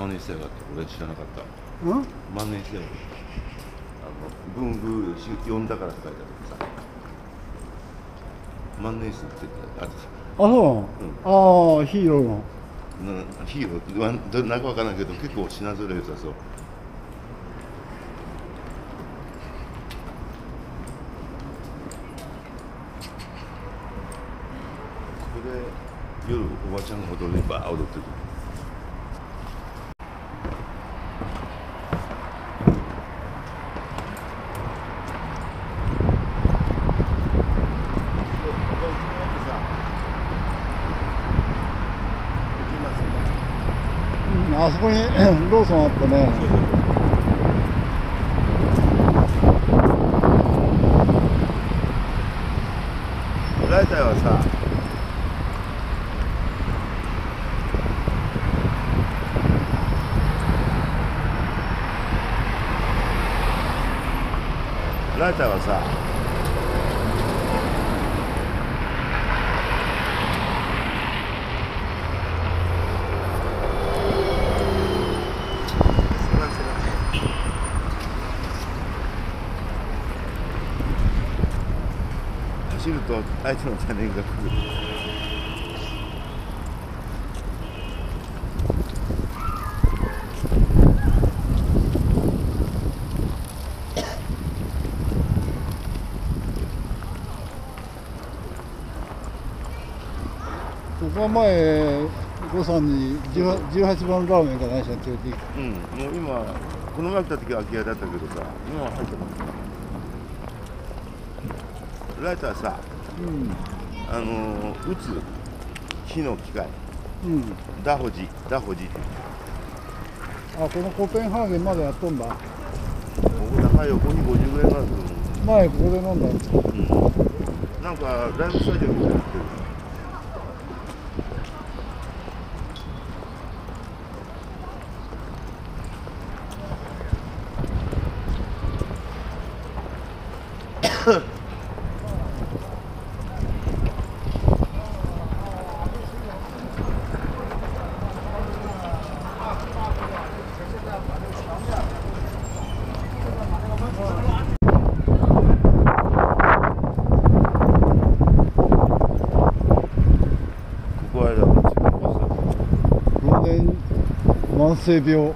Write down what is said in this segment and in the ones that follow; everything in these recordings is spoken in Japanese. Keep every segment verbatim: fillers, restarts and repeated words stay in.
万年筆やがって、俺知らなかった。 うん？ 万年筆やがって。あの文具読んだからって書いてあるさ。万年筆ってあってさ。 あ、そうなの？うん、ああ、ヒーローの。 なヒーローなんかわからないけど、結構品揃え良さそう。夜おばちゃんが踊りバー踊ってる。 うん、あそこにローソンあったね。 大体はさ、ライターはさ、走ると相手の種が来る。 ここは前、呉さんにじゅうはちばんラーメンか何しら連れて行く。 うん、もう今、この前来た時は空き家だったけどさ、今は入ってます。ライターさ、うん、あのー、打つ火の機械、うん、ダホジ、ダホジって。 あ、このコペンハーゲンまでやっとんだ。 ここ高いよ、ここにごじゅうぐらいがあると思う。 前ここで飲んだ。うん、 なんかライブスタジオみたいになってる。 慢性病。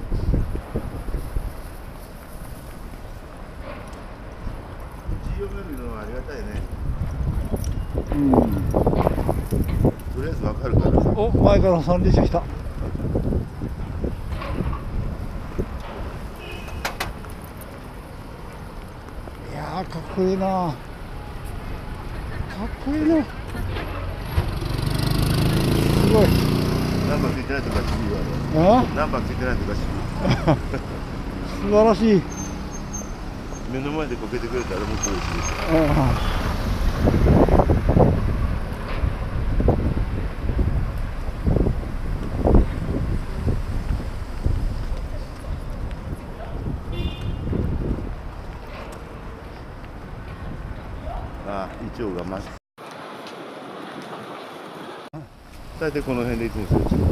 うん。 とりあえずわかるからさ。 お、前から三輪車来た。いやー、かっこいいな。かっこいいな。すごい。 ナンバーついてないとか渋いわね。 あ？ ナンバーついてないとか渋い。 素晴らしい。 目の前でこけてくれたらもっと嬉しいです。ああ、イチョウがまし。大体この辺でいつもそうですよ。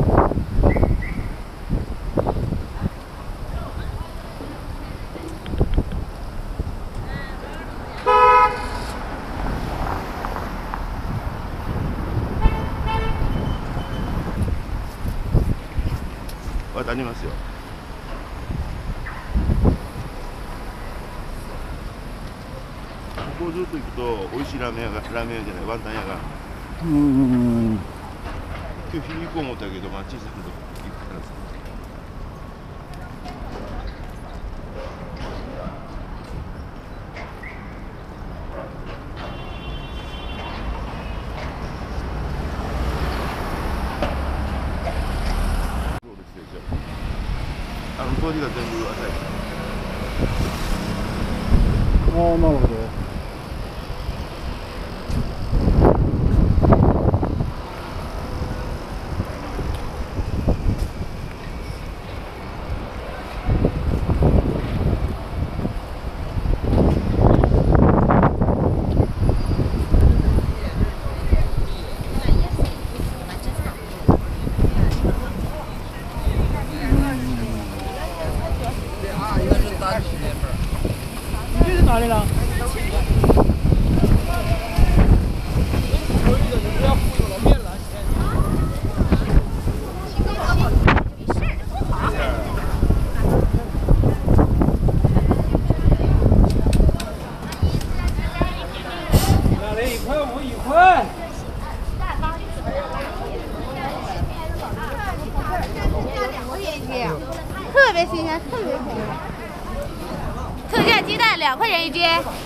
渡りますよ。ここをずっと行くと美味しいラーメン屋が、ラーメン屋じゃない、ワンタン屋が。うん。今日昼行こう思ったけど、まあ小さいとこ行くからさ。あの通りが全部朝市。 ああ、なるほど。 哪里了？ 两人一块五一块。 特别新鲜，特别便宜。特价鸡蛋两块钱一斤。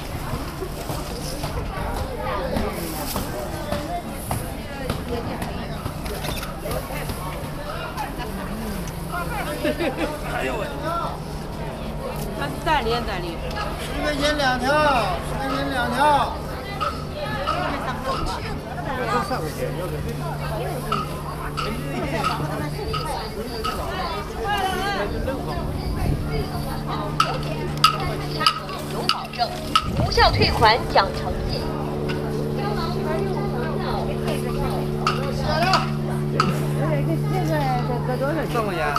哎呦喂！它是蛋连蛋里。 十块钱两条，十块钱两条。 三块钱，要不？ 有保证，无效退款讲诚信。 三块钱。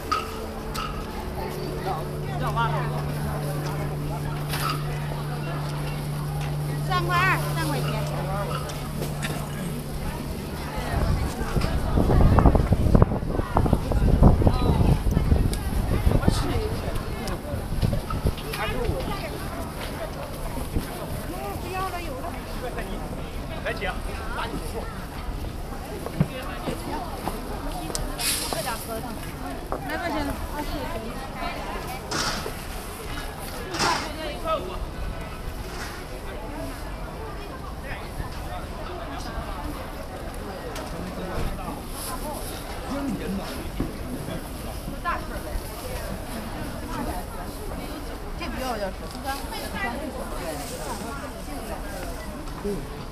三块二，三块钱。 来姐， 来块钱，二十。 一块五。 这不要要吃，嗯。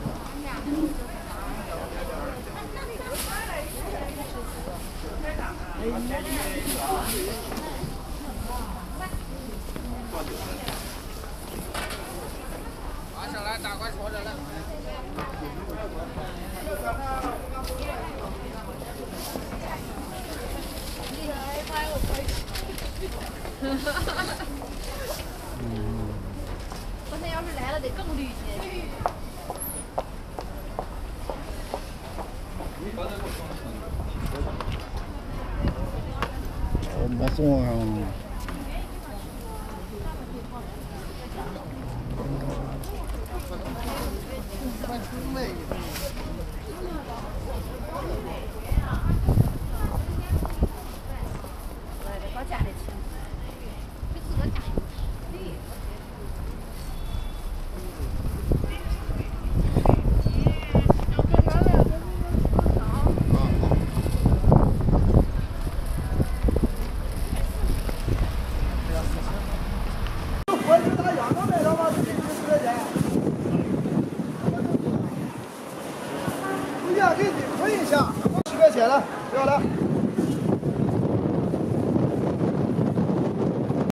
拿上来，大块戳着了。 昨天要是来了，得更绿些。 没送啊。 到家里吃，给自个干。 我是打羊肉来了吗？这里十块钱。不要给你亏一下，十块钱了，不要了。